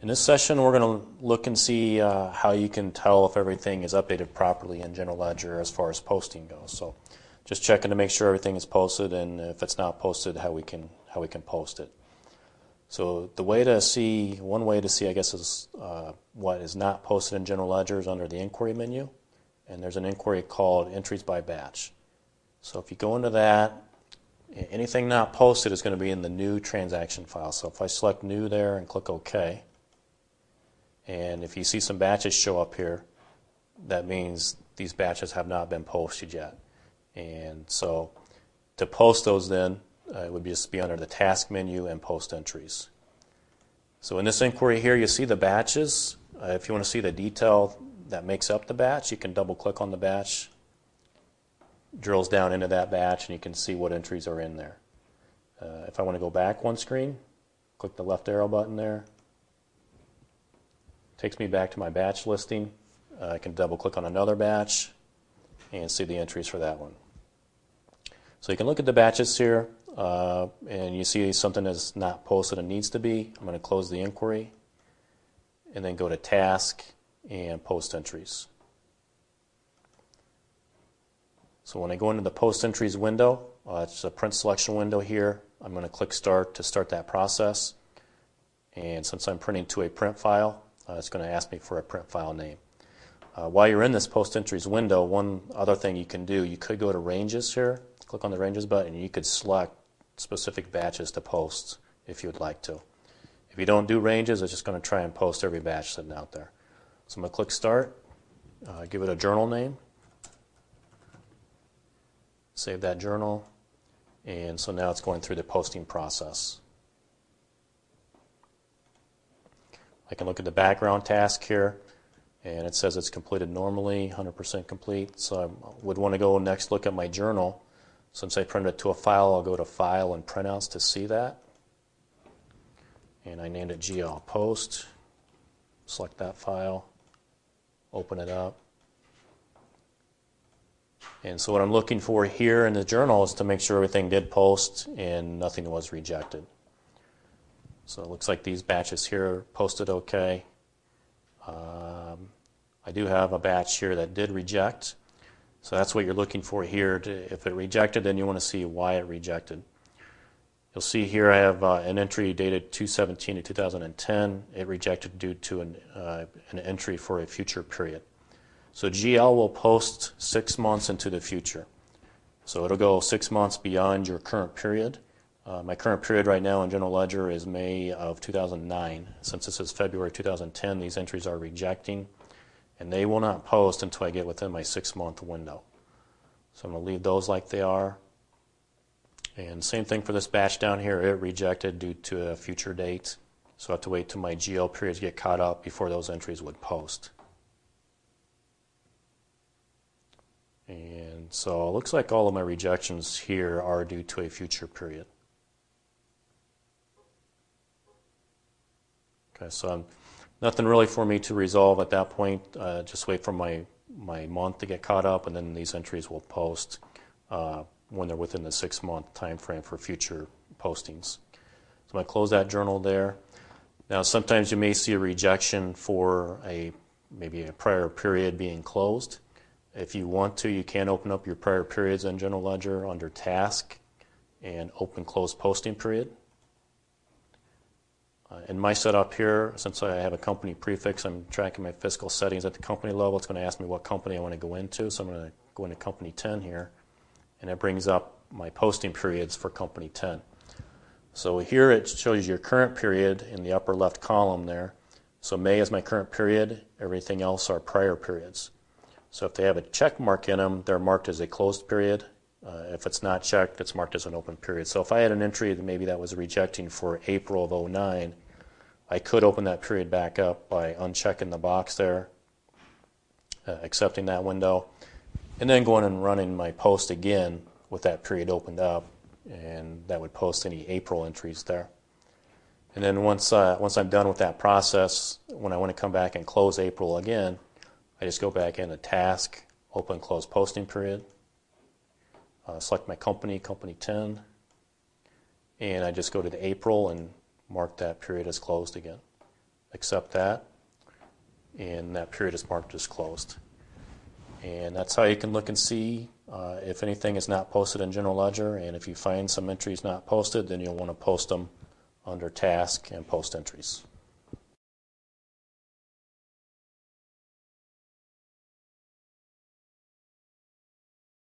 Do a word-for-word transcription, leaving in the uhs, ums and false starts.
In this session, we're going to look and see uh, how you can tell if everything is updated properly in General Ledger as far as posting goes. So, just checking to make sure everything is posted, and if it's not posted, how we can how we can post it. So, the way to see one way to see, I guess, is uh, what is not posted in General Ledger is under the Inquiry menu, and there's an inquiry called Entries by Batch. So, if you go into that, anything not posted is going to be in the New Transaction file. So, if I select New there and click OK. And if you see some batches show up here, that means these batches have not been posted yet. And so to post those then, uh, it would just be under the Task menu and Post Entries. So in this inquiry here, you see the batches. Uh, if you want to see the detail that makes up the batch, you can double click on the batch, drills down into that batch, and you can see what entries are in there. Uh, if I want to go back one screen, click the left arrow button there. Takes me back to my batch listing. Uh, I can double click on another batch and see the entries for that one. So you can look at the batches here uh, and you see something that's not posted and needs to be. I'm going to close the inquiry and then go to Task and Post Entries. So when I go into the Post Entries window, uh, it's a print selection window here. I'm going to click Start to start that process. And since I'm printing to a print file, Uh, it's going to ask me for a print file name. Uh, while you're in this Post Entries window, one other thing you can do, you could go to Ranges here, click on the Ranges button, and you could select specific batches to post if you would like to. If you don't do Ranges, it's just going to try and post every batch sitting out there. So I'm going to click Start, uh, give it a journal name, save that journal, and so now it's going through the posting process. I can look at the background task here, and it says it's completed normally, one hundred percent complete. So I would want to go next look at my journal. Since I printed it to a file, I'll go to File and Printouts to see that. And I named it G L Post. Select that file, open it up. And so what I'm looking for here in the journal is to make sure everything did post and nothing was rejected. So it looks like these batches here are posted okay. Um, I do have a batch here that did reject. So that's what you're looking for here. To, if it rejected, then you want to see why it rejected. You'll see here I have uh, an entry dated two seventeen of two thousand ten. It rejected due to an, uh, an entry for a future period. So G L will post six months into the future. So it'll go six months beyond your current period. Uh, my current period right now in General Ledger is May of two thousand nine. Since this is February two thousand ten, these entries are rejecting, and they will not post until I get within my six-month window. So I'm going to leave those like they are. And same thing for this batch down here. It rejected due to a future date. So I have to wait till my G L periods get caught up before those entries would post. And so it looks like all of my rejections here are due to a future period. Okay, so I'm, nothing really for me to resolve at that point. Uh, just wait for my, my month to get caught up, and then these entries will post uh, when they're within the six-month time frame for future postings. So I'm going to close that journal there. Now, sometimes you may see a rejection for a maybe a prior period being closed. If you want to, you can open up your prior periods in General Ledger under Task and Open Close Posting Period. Uh, in my setup here, since I have a company prefix, I'm tracking my fiscal settings at the company level. It's going to ask me what company I want to go into, so I'm going to go into Company ten here, and it brings up my posting periods for Company ten. So here it shows your current period in the upper left column there. So May is my current period. Everything else are prior periods. So if they have a check mark in them, they're marked as a closed period. Uh, if it's not checked, it's marked as an open period. So if I had an entry that maybe that was rejecting for April of oh nine, I could open that period back up by unchecking the box there, uh, accepting that window, and then going and running my post again with that period opened up, and that would post any April entries there. And then once, uh, once I'm done with that process, when I want to come back and close April again, I just go back into Task, Open Close Posting Period, uh, select my company, Company ten, and I just go to the April and mark that period as closed again. accept that, and that period is marked as closed. And that's how you can look and see uh, if anything is not posted in general ledger, and if you find some entries not posted, then you'll want to post them under task and post entries.